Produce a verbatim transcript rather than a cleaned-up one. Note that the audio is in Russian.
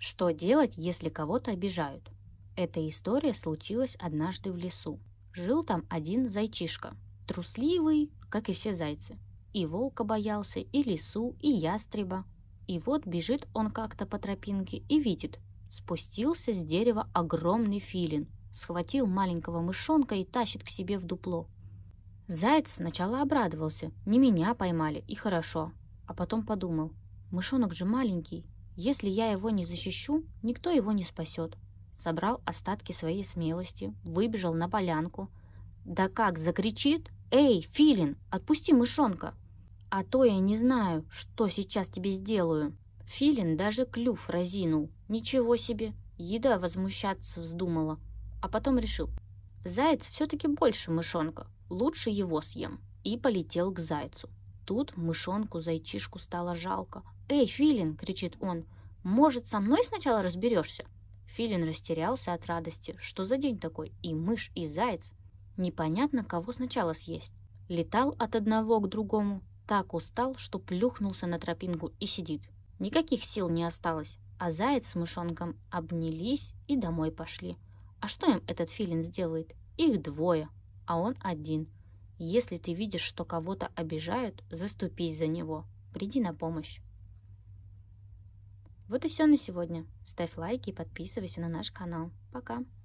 Что делать, если кого-то обижают? Эта история случилась однажды в лесу. Жил там один зайчишка, трусливый, как и все зайцы. И волка боялся, и лису, и ястреба. И вот бежит он как-то по тропинке и видит, спустился с дерева огромный филин, схватил маленького мышонка и тащит к себе в дупло. Заяц сначала обрадовался, не меня поймали, и хорошо, а потом подумал, мышонок же маленький, если я его не защищу, никто его не спасет. Собрал остатки своей смелости, выбежал на полянку. Да как закричит: «Эй, филин, отпусти мышонка! А то я не знаю, что сейчас тебе сделаю!» Филин даже клюв разинул. Ничего себе, еда возмущаться вздумала. А потом решил, заяц все-таки больше мышонка, лучше его съем. И полетел к зайцу. Тут мышонку-зайчишку стало жалко. «Эй, филин!» — кричит он. «Может, со мной сначала разберешься?» Филин растерялся от радости. Что за день такой? И мышь, и заяц. Непонятно, кого сначала съесть. Летал от одного к другому. Так устал, что плюхнулся на тропинку и сидит. Никаких сил не осталось. А заяц с мышонком обнялись и домой пошли. А что им этот филин сделает? Их двое, а он один. Если ты видишь, что кого-то обижают, заступись за него. Приди на помощь. Вот и все на сегодня. Ставь лайки и подписывайся на наш канал. Пока!